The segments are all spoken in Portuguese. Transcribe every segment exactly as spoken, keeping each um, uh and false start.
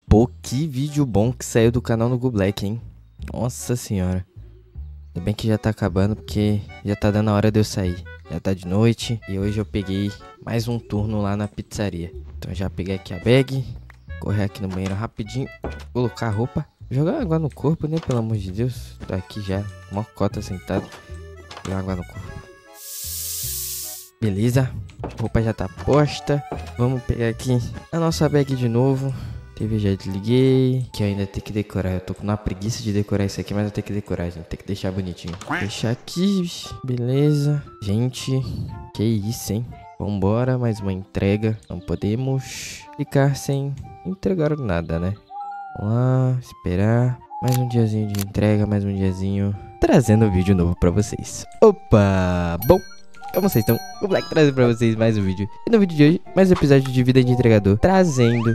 Pô, que vídeo bom que saiu do canal no Gublack, hein? Nossa senhora. Ainda bem que já tá acabando, porque já tá dando a hora de eu sair. Já tá de noite e hoje eu peguei mais um turno lá na pizzaria. Então já peguei aqui a bag, correr aqui no banheiro rapidinho, colocar a roupa, jogar água no corpo, né? Pelo amor de Deus. Tô aqui já, uma cota sentado, jogar água no corpo. Beleza, a roupa já tá posta. Vamos pegar aqui a nossa bag de novo. T V já desliguei, que eu ainda tenho que decorar. Eu tô com uma preguiça de decorar isso aqui, mas eu tenho que decorar, gente. Tem que deixar bonitinho. Deixar aqui, beleza. Gente, que isso, hein? Vambora, mais uma entrega. Não podemos ficar sem entregar nada, né? Vamos lá, esperar. Mais um diazinho de entrega, mais um diazinho trazendo um vídeo novo pra vocês. Opa, bom. Como vocês estão? O Black trazendo pra vocês mais um vídeo. E no vídeo de hoje, mais um episódio de Vida de Entregador, trazendo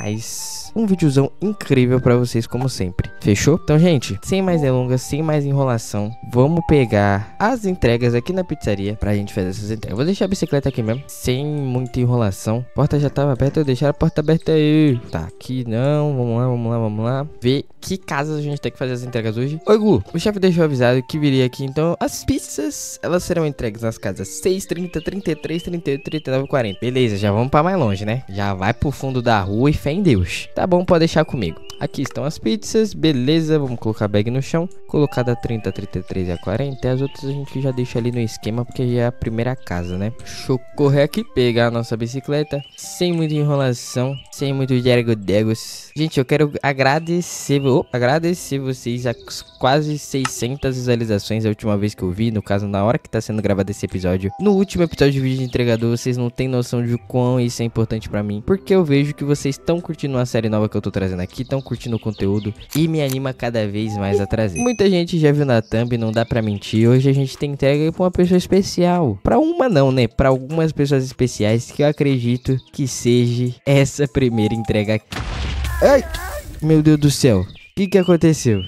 mais um videozão incrível pra vocês, como sempre. Fechou? Então, gente, sem mais delongas, sem mais enrolação, vamos pegar as entregas aqui na pizzaria pra gente fazer essas entregas. Vou deixar a bicicleta aqui mesmo, sem muita enrolação. A porta já tava aberta, eu deixar a porta aberta aí. Tá, aqui não. Vamos lá, vamos lá, vamos lá. Ver que casas a gente tem que fazer as entregas hoje. Oi, Gu, o chefe deixou avisado que viria aqui, então as pizzas, elas serão entregues nas casas seis, trinta, trinta e três, trinta e oito, trinta e nove, quarenta. Beleza, já vamos pra mais longe, né? Já vai pro fundo da rua e fé em Deus. Tá bom, pode deixar comigo. Aqui estão as pizzas, beleza. Vamos colocar a bag no chão. Colocar da trinta, trinta e três e a quarenta. E as outras a gente já deixa ali no esquema, porque já é a primeira casa, né? Deixa eu correr aqui, pegar a nossa bicicleta. Sem muita enrolação, sem muito dergodegos. Gente, eu quero agradecer, oh, agradecer vocês a quase seiscentas visualizações a última vez que eu vi. No caso, na hora que tá sendo gravado esse episódio. No último episódio de vídeo de entregador, vocês não têm noção de quão isso é importante pra mim. Porque eu vejo que vocês estão curtindo uma série nova que eu tô trazendo aqui, estão curtindo o conteúdo e me anima cada vez mais a trazer. Muita gente já viu na thumb, não dá pra mentir. Hoje a gente tem entrega pra uma pessoa especial. Pra uma não, né? Pra algumas pessoas especiais que eu acredito que seja essa primeira entrega aqui. Ai, meu Deus do céu. O que que aconteceu?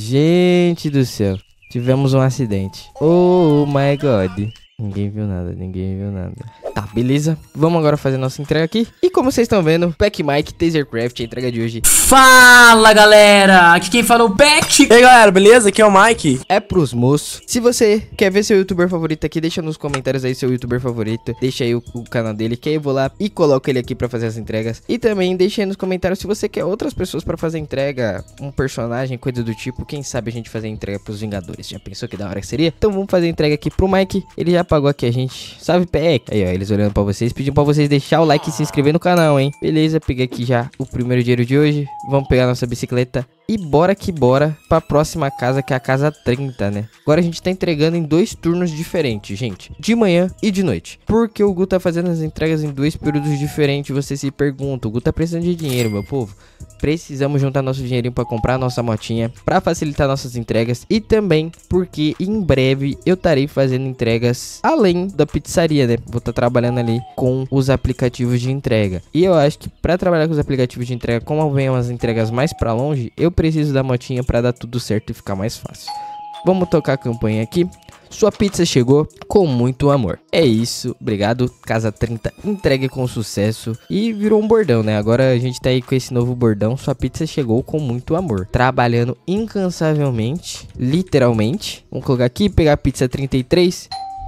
Gente do céu. Tivemos um acidente. Oh my God. Ninguém viu nada, ninguém viu nada. Tá, beleza. Vamos agora fazer nossa entrega aqui. E como vocês estão vendo, Pack Mike, Tasercraft, a entrega de hoje. Fala, galera! Aqui quem fala é o Pack. E aí, galera, beleza? Aqui é o Mike. É pros moços. Se você quer ver seu youtuber favorito aqui, deixa nos comentários aí seu youtuber favorito. Deixa aí o, o canal dele, que aí eu vou lá e coloco ele aqui pra fazer as entregas. E também deixa aí nos comentários se você quer outras pessoas pra fazer entrega, um personagem, coisa do tipo. Quem sabe a gente fazer entrega pros Vingadores. Já pensou que da hora que seria? Então vamos fazer entrega aqui pro Mike. Ele já pagou aqui a gente. Salve, Pack. Aí, ó, eles olhando pra vocês, pedindo pra vocês deixar o like e se inscrever no canal, hein? Beleza, peguei aqui já o primeiro dinheiro de hoje. Vamos pegar nossa bicicleta e bora que bora pra próxima casa, que é a casa trinta, né? Agora a gente tá entregando em dois turnos diferentes, gente. De manhã e de noite. Porque o Gu tá fazendo as entregas em dois períodos diferentes. Você se pergunta, o Gu tá precisando de dinheiro, meu povo. Precisamos juntar nosso dinheirinho pra comprar nossa motinha, pra facilitar nossas entregas. E também porque em breve eu estarei fazendo entregas além da pizzaria, né? Vou estar trabalhando ali com os aplicativos de entrega. E eu acho que pra trabalhar com os aplicativos de entrega, como vem umas entregas mais pra longe, eu preciso da motinha pra dar tudo certo e ficar mais fácil. Vamos tocar a campanha aqui. Sua pizza chegou com muito amor. É isso, obrigado. Casa trinta entregue com sucesso. E virou um bordão, né? Agora a gente tá aí com esse novo bordão. Sua pizza chegou com muito amor. Trabalhando incansavelmente, literalmente. Vamos colocar aqui, pegar a pizza trinta e três.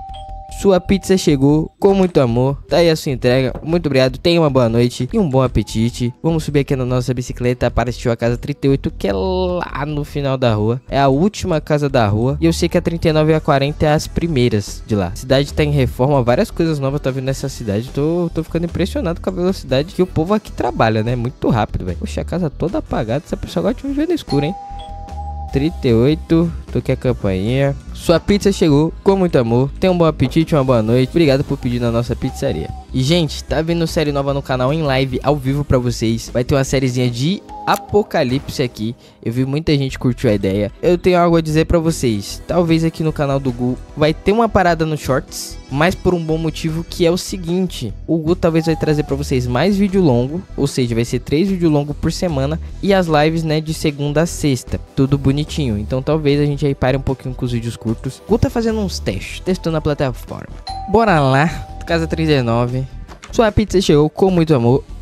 Sua pizza chegou com muito amor. Tá aí a sua entrega. Muito obrigado. Tenha uma boa noite e um bom apetite. Vamos subir aqui na nossa bicicleta para assistir a casa trinta e oito, que é lá no final da rua. É a última casa da rua. E eu sei que a trinta e nove e a quarenta é as primeiras de lá. A cidade tá em reforma. Várias coisas novas tá vindo nessa cidade. Tô, tô ficando impressionado com a velocidade que o povo aqui trabalha, né? Muito rápido, velho. Poxa, a casa toda apagada. Essa pessoa gosta de viver no escuro, hein? trinta e oito, toquei a campainha. Sua pizza chegou com muito amor. Tenha um bom apetite, uma boa noite. Obrigado por pedir na nossa pizzaria. E, gente, tá vindo série nova no canal em live, ao vivo pra vocês. Vai ter uma sériezinha de Apocalipse aqui. Eu vi muita gente curtiu a ideia. Eu tenho algo a dizer pra vocês. Talvez aqui no canal do Gu vai ter uma parada no Shorts, mas por um bom motivo, que é o seguinte: o Gu talvez vai trazer pra vocês mais vídeo longo. Ou seja, vai ser três vídeos longos por semana. E as lives, né, de segunda a sexta. Tudo bonitinho. Então talvez a gente aí pare um pouquinho com os vídeos curtos. O Gu tá fazendo uns testes, testando a plataforma. Bora lá. Casa trinta e nove. Sua pizza chegou com muito amor.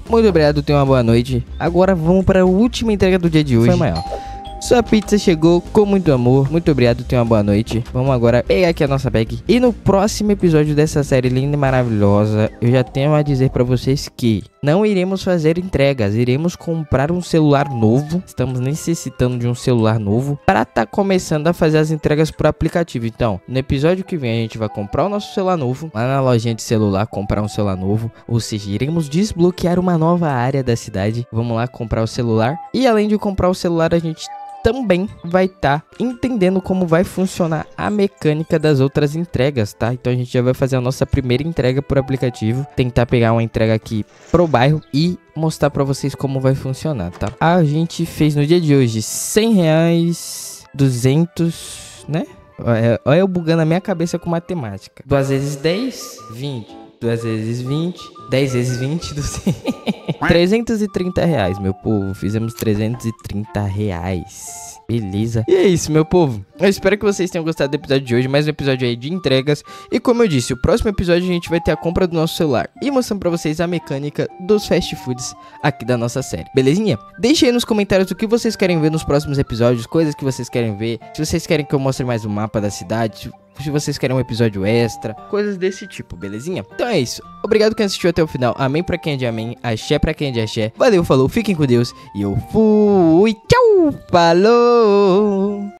Muito obrigado, tenha uma boa noite. Agora vamos para a última entrega do dia de hoje. Foi maior. Sua pizza chegou com muito amor. Muito obrigado, tenha uma boa noite. Vamos agora pegar aqui a nossa bag. E no próximo episódio dessa série linda e maravilhosa, eu já tenho a dizer pra vocês que não iremos fazer entregas. Iremos comprar um celular novo. Estamos necessitando de um celular novo para estar tá começando a fazer as entregas por aplicativo. Então, no episódio que vem a gente vai comprar o nosso celular novo lá na lojinha de celular, comprar um celular novo. Ou seja, iremos desbloquear uma nova área da cidade. Vamos lá comprar o celular. E além de comprar o celular, a gente também vai estar tá entendendo como vai funcionar a mecânica das outras entregas, tá? Então a gente já vai fazer a nossa primeira entrega por aplicativo, tentar pegar uma entrega aqui pro bairro e mostrar pra vocês como vai funcionar, tá? A gente fez no dia de hoje cem reais, duzentos, né? Olha eu bugando a minha cabeça com matemática. duas vezes dez, vinte. duas vezes vinte, dez vezes vinte, duzentos. trezentos e trinta reais, meu povo. Fizemos trezentos e trinta reais. Beleza. E é isso, meu povo. Eu espero que vocês tenham gostado do episódio de hoje. Mais um episódio aí de entregas. E como eu disse, o próximo episódio a gente vai ter a compra do nosso celular e mostrando pra vocês a mecânica dos fast foods aqui da nossa série. Belezinha? Deixe aí nos comentários o que vocês querem ver nos próximos episódios, coisas que vocês querem ver. Se vocês querem que eu mostre mais um mapa da cidade, se vocês querem um episódio extra, coisas desse tipo, belezinha? Então é isso. Obrigado quem assistiu até o final. Amém pra quem é de amém. Axé pra quem é de axé. Valeu, falou, fiquem com Deus. E eu fui. Tchau. Falou.